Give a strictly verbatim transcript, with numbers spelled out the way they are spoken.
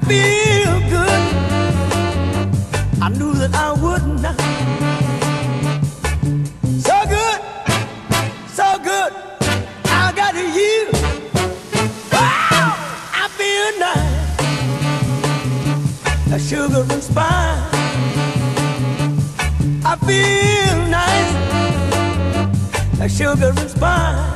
feel good. I knew that I would not. So good, so good. I got you. Wow, I feel nice. A sugar and spice. I feel nice. A sugar and spice.